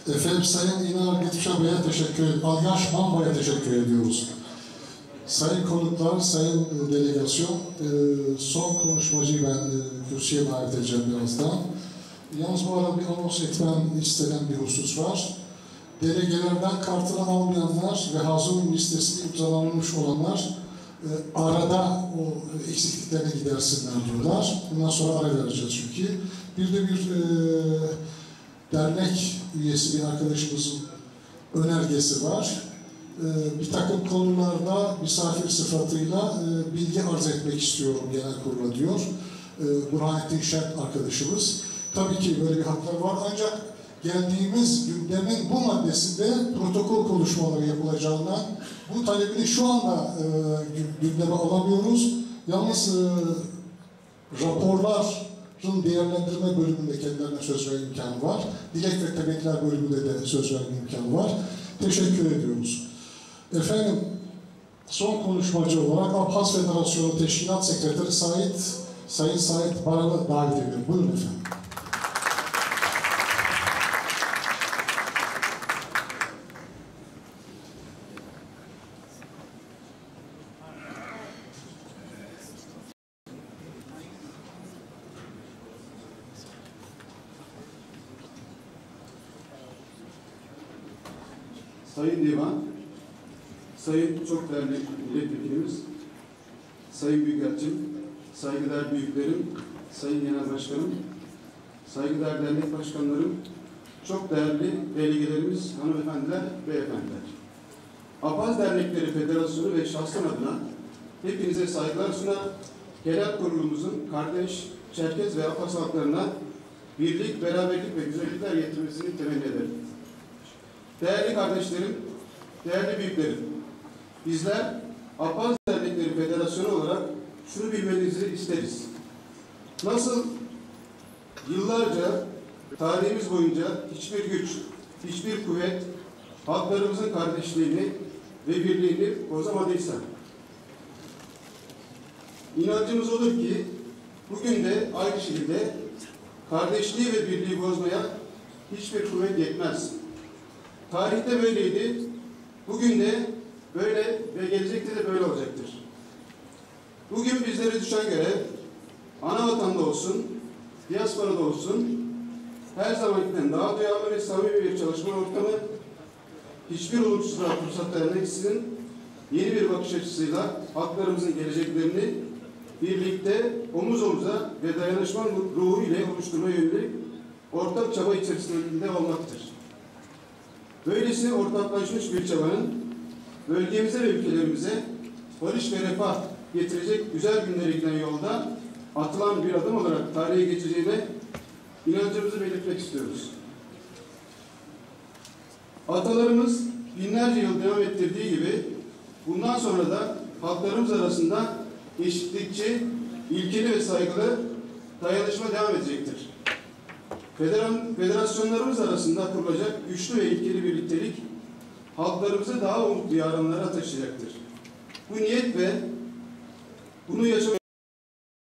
Efendim Sayın İnan Gitmişe Bey'e teşekkür ediyoruz. Alyaş Mamba'ya teşekkür ediyoruz. Sayın konuklar, sayın delegasyon, son konuşmacıyı ben kürsüye davet edeceğim birazdan. Yalnız bu arada bir anons etmem istenen bir husus var. Delegelerden kartını almayanlar ve hazır listesi imzalanmış olanlar arada o eksikliklerine gidersinler diyorlar. Bundan sonra ara vereceğiz çünkü. Bir de bir dernek üyesi bir arkadaşımızın önergesi var. Bir takım konularda misafir sıfatıyla bilgi arz etmek istiyorum genel kurula diyor. Burhanettin Şent arkadaşımız. Tabii ki böyle bir hakları var ancak geldiğimiz gündemin bu maddesinde protokol konuşmaları yapılacağından bu talebini şu anda gündeme alamıyoruz. Yalnız raporların değerlendirme bölümünde kendilerine söz verme imkanı var. Dilek ve tebrikler bölümünde de söz verme imkanı var. Teşekkür ediyoruz. Efendim, son konuşmacı olarak Abhaz Federasyonu Teşkilat Sekreteri Sayın Sait Baran'ı davet ediyorum. Buyurun efendim. Sayın Divan, Sayın çok değerli milletvekilimiz, Sayın Büyükelçim, saygıdeğer büyüklerim, Sayın Genel Başkanım, saygıdeğer dernek başkanlarım, çok değerli delegelerimiz, hanımefendiler, beyefendiler. Abhaz Dernekleri Federasyonu ve şahsım adına hepinize saygılar sunar, genel kurulumuzun kardeş, Çerkez ve Abhaz halklarına birlik, beraberlik ve güzellikler getirmesini temenni ederim. Değerli kardeşlerim, değerli büyüklerim, bizler Abhaz Dernekleri Federasyonu olarak şunu bilmenizi isteriz. Nasıl yıllarca, tarihimiz boyunca hiçbir güç, hiçbir kuvvet halklarımızın kardeşliğini ve birliğini bozamadıysa, inancımız odur ki bugün de aynı şekilde kardeşliği ve birliği bozmaya hiçbir kuvvet yetmez. Tarihte böyleydi, bugün de böyle ve gelecekte de böyle olacaktır. Bugün bizlere düşen görev, ana vatanda olsun, diasporada olsun, her zamankinden daha duyarlı ve samimi bir çalışma ortamı, hiçbir olumsuzluğa fırsat vermeksizin yeni bir bakış açısıyla halklarımızın geleceklerini birlikte omuz omuza ve dayanışma ruhu ile oluşturma yönelik ortak çaba içerisinde olmaktır. Böylesi ortaklaşmış bir çabanın bölgemize ve ülkelerimize barış ve refah getirecek güzel günlere giden yolda atılan bir adım olarak tarihe geçeceğine inancımızı belirtmek istiyoruz. Atalarımız binlerce yıl devam ettirdiği gibi bundan sonra da halklarımız arasında eşitlikçi, ilkeli ve saygılı dayanışma devam edecektir. Federasyonlarımız arasında kurulacak güçlü ve ilkeli birliktelik halklarımızı daha umutlu yarınlara taşıyacaktır. Bu niyet ve bunu yaşamaya